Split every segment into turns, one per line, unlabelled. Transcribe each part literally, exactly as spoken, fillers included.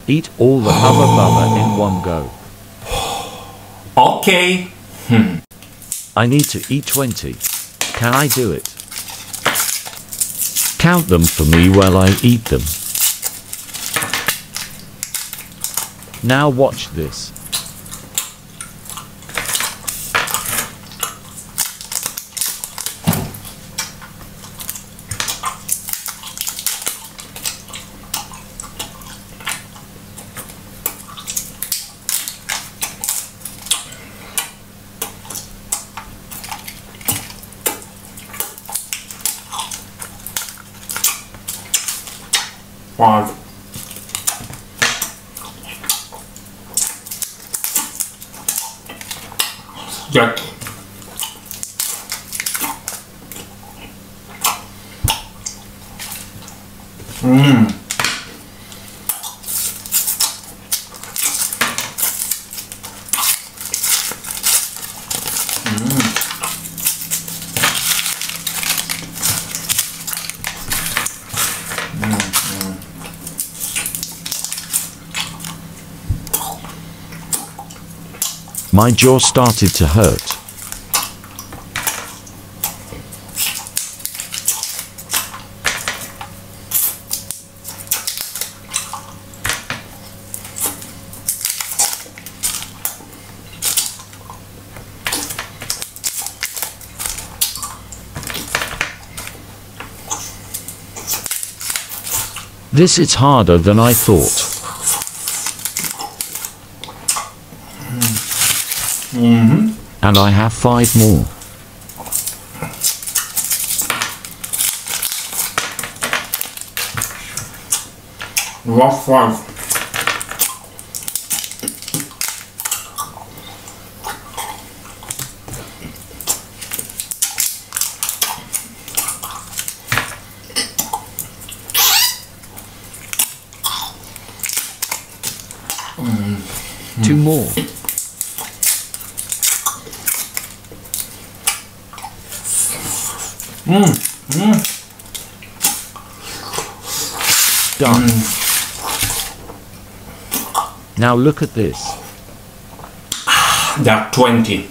Eat all the hubba bubba in one go.
Okay. Hmm.
I need to eat twenty. Can I do it? Count them for me while I eat them. Now watch this.
Five. Jack. Mmm.
My jaw started to hurt. This is harder than I thought.
Mm-hmm.
And I have five more.
Last five. Mm.
Two more.
Mm. Mm.
Done.
Mm.
Now look at this.
There are twenty.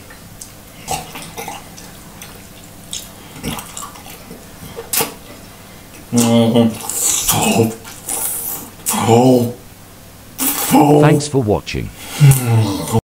Mm. Oh. Oh. Oh.
Thanks for watching.